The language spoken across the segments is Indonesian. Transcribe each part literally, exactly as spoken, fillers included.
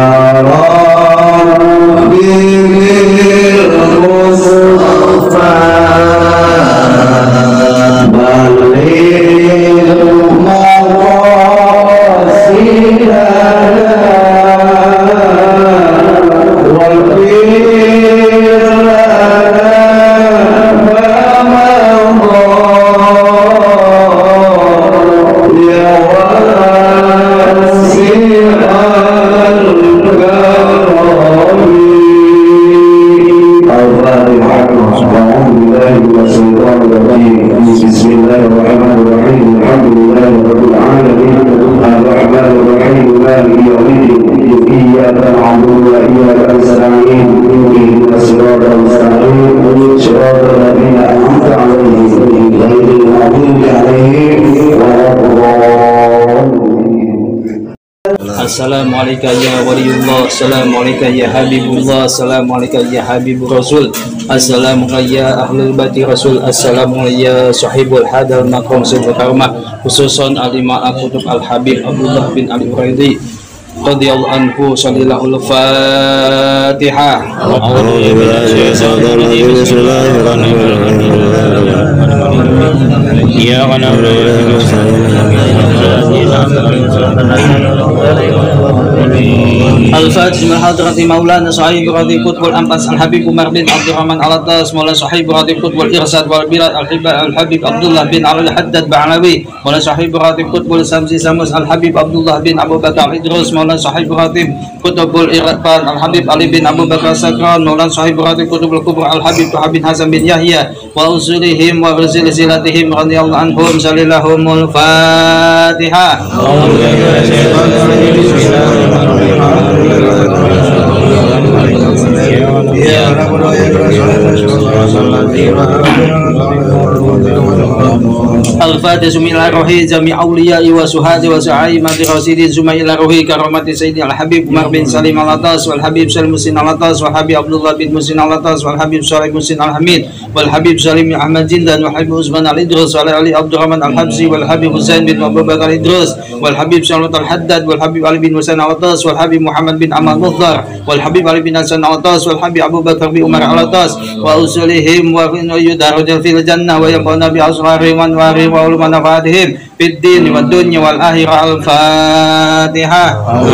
Assalamualaikum ya waliullah, assalamualaikum ya habibullah, assalamualaikum ya habibur rasul, assalamualaikum ya ahlul baiti rasul, assalamualaikum ya sahibul hadal maqam sibul karmah, khususan alima al-kutub al-habib Abdullah bin Ali Uraidi radhiyallahu anhu. Shallallahu al-fatihah. Ya Al-Fatih min hadrati Maulana Sahib Radhi Qutbul Ampas Al-Habib Umar bin Abdurrahman Al-Attas Maulana Sahib Radhi Qutbul Irsad wal Bilad Al-Habib Abdullah bin Al-Haddad Ba'alawi Maulana Sahib Radhi Qutbul Samsi Samus Al-Habib Abdullah bin Abu Bakar Idrus Maulana Sahib Radhi Qutbul Irfan Al-Habib Ali bin Abu Bakar Sakran Maulana Sahib Radhi Qutbul Kubur Al-Habib Habib Hasan bin Yahya wa usulihim wa rizilzilatihim radhiyallahu anhum. Salillahumul Fatihah. Al-Fatih sumila rohi jami awliya'i wa suhadi wa sa'aimati rasidin sumaila rohi karamati sayyidi al-habib Umar bin Salim al-Atas wal habib Salim Musin al-Atas wal habib Abdullah bin Musin al-Atas wal habib Salim Musin al-Hamid wal habib Salim Ahmad Jindan wal habib Uzman al-Idrus wal Ali Abdurrahman al-Habsi wal habib Husain bin Abu Bakar al-Idrus wal habib Salim al-Haddad wal habib Ali bin Musin al-Atas wal habib Muhammad bin Amal Muhdar wal habib Ali bin Hasan al-Atas wal habib Abu Bakar bin Umar al-Atas wa usulihim wa yudarujal fil jannah wa yaquna bi asrarihim wa anwarihim wa ulum nafatihim fid din wa dunya wal akhirah. Al-Fatihah.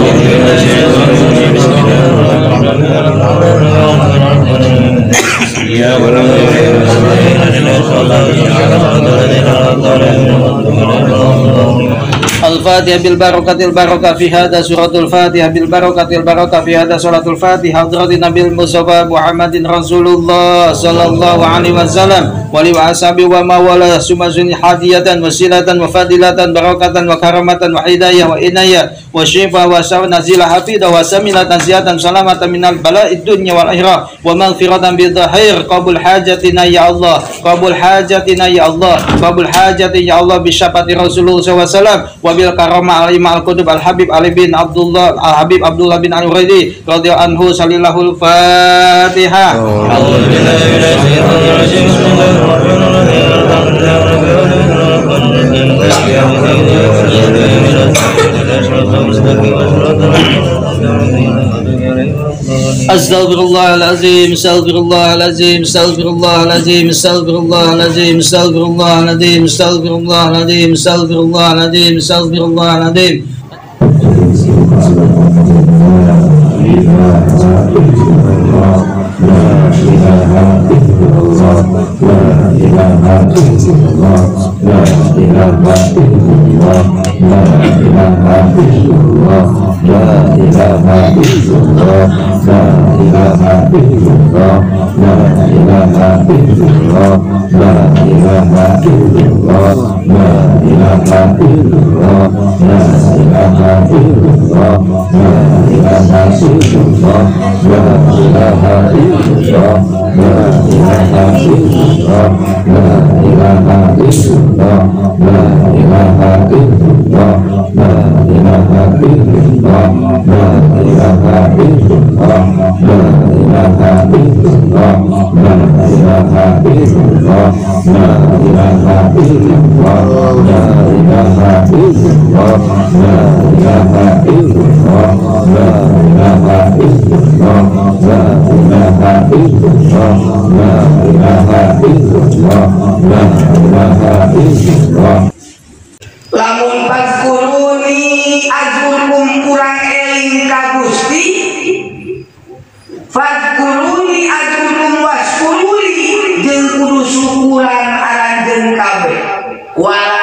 Al-Fatihah bil barakatil barakah fi hada suratul Fatihah bil barakatil barakah fi hada suratul Fatihah hadratin Nabil Mustafa Muhammadin Rasulullah sallallahu alaihi wasallam wa li ashabi wa mawala sumazuni hadiyatan wasilatan wa fadilatan barakatan wa karamatan wa hidayah wa inayah wa syifa wa sawnazila hafidah wa samilatan ziyatan salamatan minal bala'id dunya wal akhirah wa maghfiratan bi dhahir qabul hajatina ya Allah, qabul hajatina ya Allah, qabul hajatina ya Allah bi syafaati Rasulullah sallallahu alaihi wasallam wa bil karamah alim al-qutub al-habib Ali bin Abdullah al-Habib Abdullah bin Al-Uraidi radhiyallahu anhu. Salillahul Fatihah. Astaghfirullahalazim, astaghfirullahalazim, astaghfirullahalazim, astaghfirullahalazim, astaghfirullahalazim, astaghfirullahalazim, astaghfirullahalazim, astaghfirullahalazim. La illallah, la ilaha illallah, la ilaha illallah, la ilaha illallah, la ilaha illallah, la ilaha illallah, la ilaha illallah, la ilaha illallah, la ilaha illallah. Lamun fazkuruni azkurkum kurang eling ka Gusti, fazkuruni azkurkum waskuruni jeung kudu syukuran aranjeun kabeh. Wala